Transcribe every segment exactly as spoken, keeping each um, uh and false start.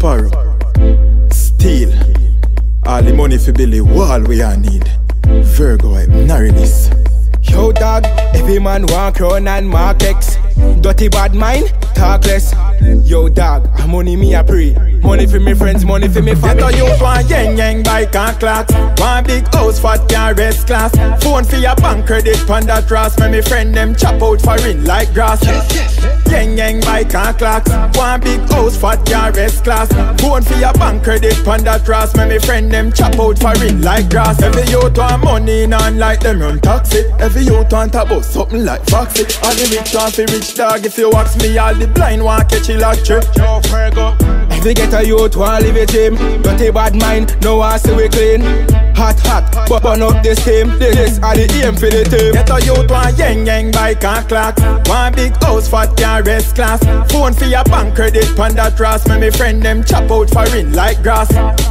Sparrow, Steel, all the money for Billy Wall we a need. Virgo, Narrylist. Yo dog, every man walk round and mark X. Dirty bad mind, talk less. Yo dog, money me a pray. Money for me friends, money for me family. Get a youth one yang yang bike and clocks. One big house fat car rest class. Phone for your bank credit pan that trust. When me friend them chop out foreign like grass. Yang yang bike and clocks. One big house fat car rest class. Phone for your bank credit pan that trust. When me friend them chop out foreign like grass. Every youth want money in and like them run taxi. Every youth want a bus something like Foxy. All the rich want fi rich dog. If you wax me, all the blind want catch you like church. Yo Virgo. Every get a youth want live it him. Dirty bad mind, no one say we clean. Hot hot, but burn up this team. This are the aim for the team. Get a youth one yang yang bike and clocks. One big house fat car rest class. Phone for your bank credit pan that trust. When me friend them chop out foreign like grass.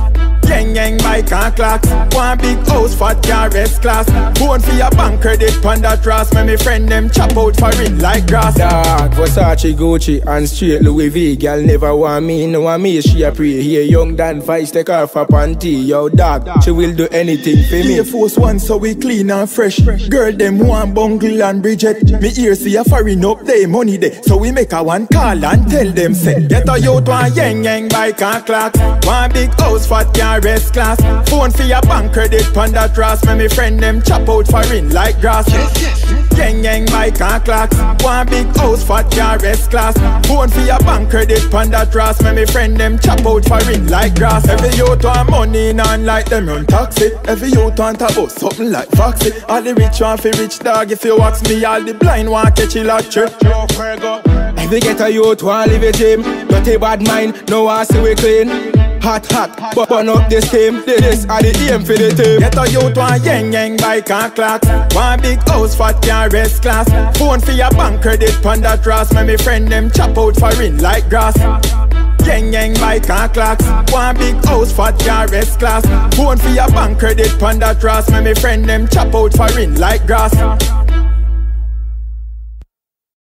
Yang yang bike and clocks. One big house fat car rest class. Phone for your bank credit pan that trust. When me friend them chop out foreign like grass. Dog, Versace, Gucci and straight Louis V. Girl never want me, no want me, she a pray. Here young Dan Vice take off her panty. Yo dog, she will do anything for me. Air Force One so we clean and fresh. Girl them want Bungle and Bridget. Me ear see a foreign up they money there. So we make a one call and tell them say. Get a youth one yang yang bike and clocks. One big house fat car rest class. Phone for your bank credit pan that trust. When me friend them chop out foreign like grass. Yang yang bike and clocks. One big house fat car rest class. Phone for your bank credit pan that trust. When me friend them chop out foreign like grass. Every youth want money in and like them run taxi. Every youth want a bus something like Foxy. All the rich want fi rich dog. If you wax me, all the blind want catch you like church. Yo Virgo. Every get a youth want live it him. Dirty bad mind, no one say we clean. Hot hot, but burn up this team. This are the aim for the team. Get a youth one yang yang bike and clocks. One big house fat car rest class. Phone for your bank credit pan that trust. When me friend them chop out foreign like grass. Yang yang bike and clocks. One big house fat car rest class. Phone for your bank credit pan that trust. When me friend them chop out foreign like grass.